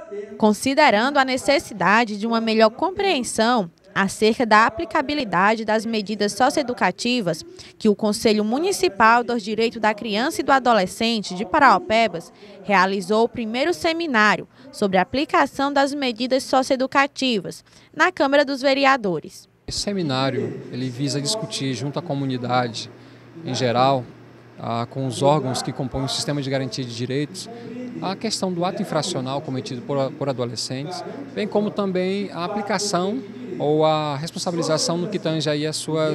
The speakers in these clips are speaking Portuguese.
Considerando a necessidade de uma melhor compreensão acerca da aplicabilidade das medidas socioeducativas que o Conselho Municipal dos Direitos da Criança e do Adolescente de Paraopebas realizou o primeiro seminário sobre a aplicação das medidas socioeducativas na Câmara dos Vereadores. Esse seminário ele visa discutir junto à comunidade em geral, com os órgãos que compõem o sistema de garantia de direitos, a questão do ato infracional cometido por adolescentes, bem como também a aplicação ou a responsabilização no que tange aí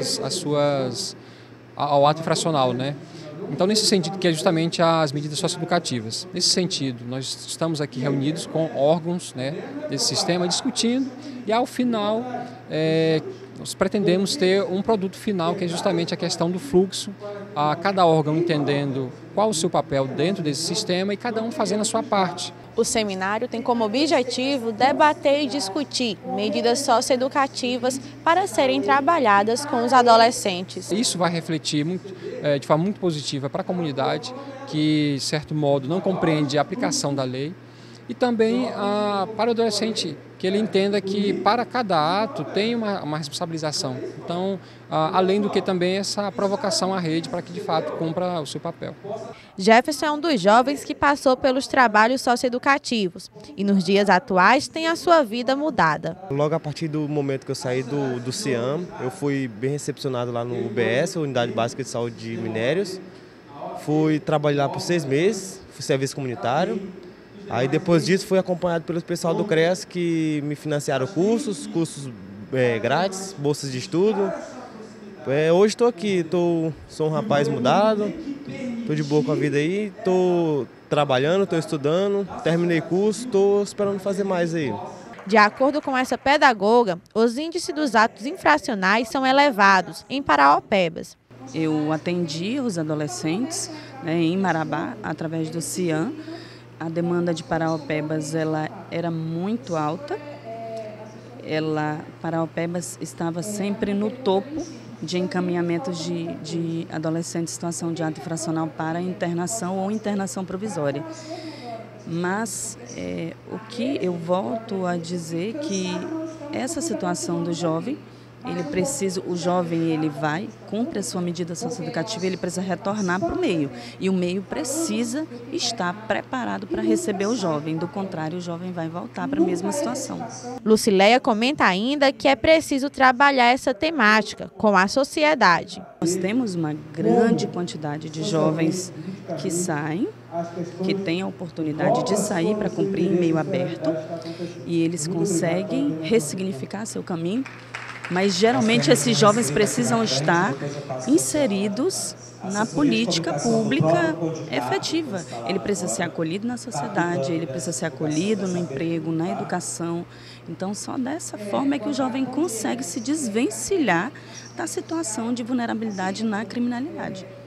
ao ato infracional, né? Então, nesse sentido, que é justamente as medidas socioeducativas. Nesse sentido, nós estamos aqui reunidos com órgãos, né, desse sistema, discutindo, e ao final nós pretendemos ter um produto final, que é justamente a questão do fluxo, a cada órgão entendendo qual o seu papel dentro desse sistema e cada um fazendo a sua parte. O seminário tem como objetivo debater e discutir medidas socioeducativas para serem trabalhadas com os adolescentes. Isso vai refletir de forma muito positiva para a comunidade, que, de certo modo, não compreende a aplicação da lei, e também para o adolescente, que ele entenda que para cada ato tem uma responsabilização. Então, além do que também essa provocação à rede para que de fato cumpra o seu papel. Jefferson é um dos jovens que passou pelos trabalhos socioeducativos e nos dias atuais tem a sua vida mudada. Logo a partir do momento que eu saí do CIAM, eu fui bem recepcionado lá no UBS, Unidade Básica de Saúde de Minérios. Fui trabalhar lá por 6 meses, fui serviço comunitário. Aí depois disso fui acompanhado pelo pessoal do CREAS que me financiaram cursos grátis, bolsas de estudo. Hoje estou aqui, sou um rapaz mudado, estou de boa com a vida aí, estou trabalhando, estou estudando, terminei curso, estou esperando fazer mais aí. De acordo com essa pedagoga, os índices dos atos infracionais são elevados em Paraopebas. Eu atendi os adolescentes, né, em Marabá, através do CIAM. A demanda de Paraopebas ela era muito alta. Paraopebas estava sempre no topo de encaminhamentos de adolescentes em situação de ato infracional para internação ou internação provisória. Mas o que eu volto a dizer que essa situação do jovem, o jovem ele vai, cumpre a sua medida socioeducativa, ele precisa retornar para o meio. E o meio precisa estar preparado para receber o jovem, do contrário o jovem vai voltar para a mesma situação. Lucileia comenta ainda que é preciso trabalhar essa temática com a sociedade. Nós temos uma grande quantidade de jovens que saem, que têm a oportunidade de sair para cumprir em meio aberto e eles conseguem ressignificar seu caminho. Mas geralmente esses jovens precisam estar inseridos na política pública efetiva. Ele precisa ser acolhido na sociedade, ele precisa ser acolhido no emprego, na educação. Então, só dessa forma é que o jovem consegue se desvencilhar da situação de vulnerabilidade na criminalidade.